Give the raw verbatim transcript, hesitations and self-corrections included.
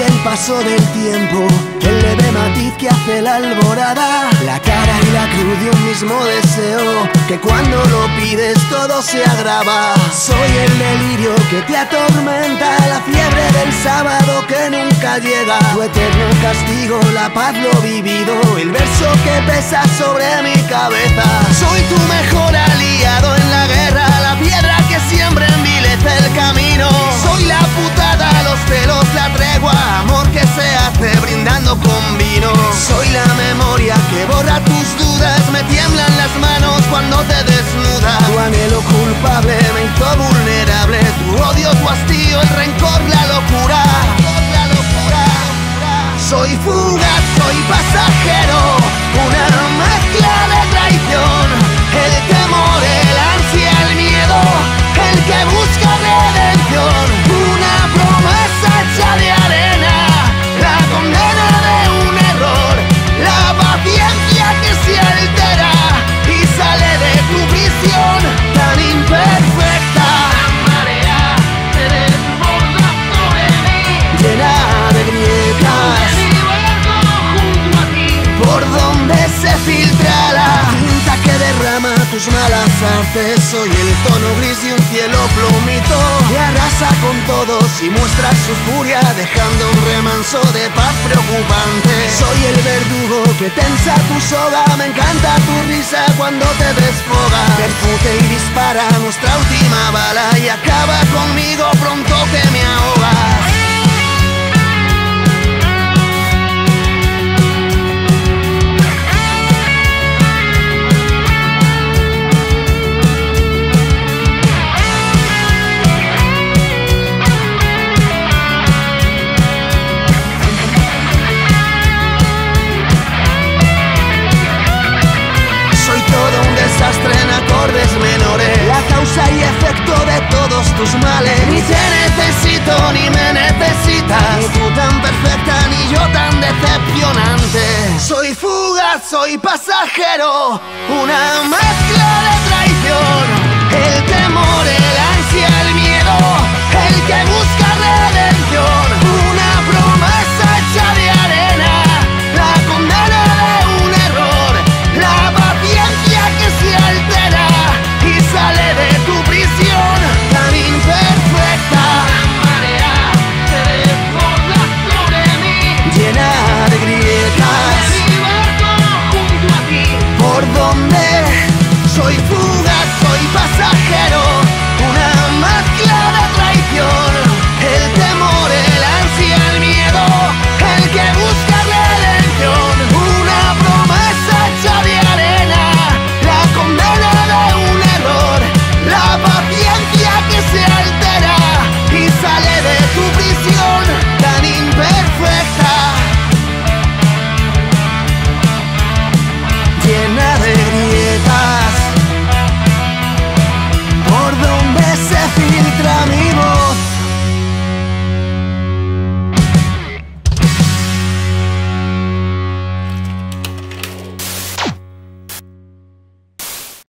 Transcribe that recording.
el paso del tiempo, el leve matiz que hace la alborada, la cara y la cruz de un mismo deseo, que cuando lo pides todo se agrava. Soy el delirio que te atormenta, la fiebre del sábado que nunca llega, tu eterno castigo, la paz, lo vivido, el verso que pesa sobre mi cabeza. Soy tu mejor aliado en la guerra, la piedra que siempre envilece el camino. Soy la putada, los celos, la tregua, amor que se hace brindando con vino. Soy la memoria que borra tus dudas, me tiemblan las manos cuando te desnudas. Tu anhelo culpable me hizo vulnerable, tu odio, tu hastío, el rencor, la locura. La locura. Soy fugaz, soy pasajero, una mezcla de traición, el temor, el ansia, el miedo, el que busca redención, una promesa hecha de arena, la condena de un error, la paciencia que se altera y sale de tu prisión tan imperfecta. La marea se desborda sobre mí, llena de grietas, junto a ti, por donde se filtra la tinta que derrama tus malas artes. Soy el tono gris de un cielo plumito que arrasa con todos y muestra su furia, dejando un remanso de paz preocupante. Soy el verdugo que tensa tu soga, me encanta tu risa cuando te desfogas. Percute y dispara nuestra última bala y acaba conmigo pronto que me ahogas. En acordes menores, la causa y efecto de todos tus males. Ni te necesito ni me necesitas, ni tú tan perfecta ni yo tan decepcionante. Soy fugaz, soy pasajero, una mezcla de traición, el temor.